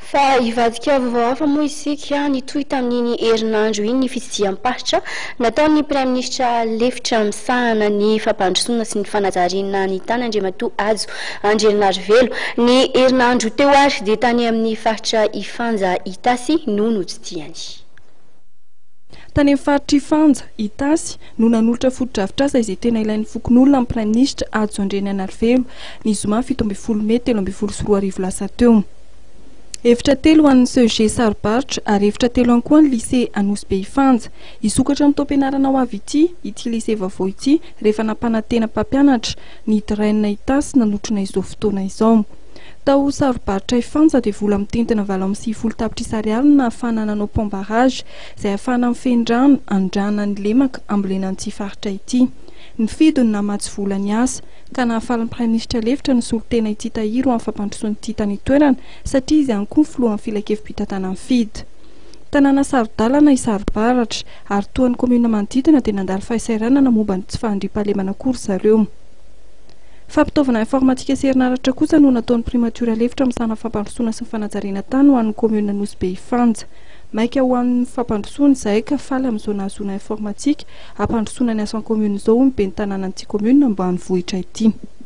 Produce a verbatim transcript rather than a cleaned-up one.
fa ivadika vaovao hafa moa isika nitohy tamin'iny herinandro iny ny fitsidiam-paritra nataon'ny Prime Ministra lefitra misahana ny fampandrosoana sy ny fanajariana ny tany Andriamatoa Ajo Andrinarivelo ny herinandro teo ary dia tany amin'ny faritra Ifanja Itasy no notsidihany. Tany amin'ny faritra Ifanja Itasy no nanolotra foto-drafitr'asa izay tena ilain'ny fokon'olona amin'ny Prime Ministra Ajo Andrinarivelo ny zoma fito ambin'ny folo May telo ambin'ny folo sy roa arivo lasa teo. Efitra telo ho an'ny C E G Sarobaritra ary efitra telo ihany koa ny lycée Anosy Be Ifanja. Isokatra amin'ny taom-pianarana ho avy ity ity lycée vaovao ity rehefa nampanantena mpampianatra ny Draina Itasy nanotrona izao fotoana izao. Tao Sarobaritra Ifanja dia vola mitentina valo amby sivifolo tapitrisa ariary na ahafahana nanao pont barrage izay ahafahana mifehy rano andrana ny lemaka ambolenan'ity faritra ity. Ny fidiny namatsy vola ny asa ka nahafaly ny Prime Ministra lefitra ny solotena ity tahiro amin'ny fampandrosoan'ity tany toerana satria izy ihany koa filohan'ny filan-kevim-pitantanana amin'ny fidy. Tanàna Sarodalana i Sarobaratra ary toa ny komina manodidina dia nandalo fahasahiranana momba ny tsy fahandriam-pahalemana akory zareo. Fampitaovana informatika sy herinaratra kosa no nataon'ny primatura lefitra misana fampandrosoana sy ny fanajariana tany ho an'ny komina Anosy Be Ifanja. Maika ho an'ny fampandrosoana izay ka faly amin'ny zona zona informatika hampandrosoana ny asan'ny komina izao ny ben'ny tanànan'ity komina ambanivohitra ity.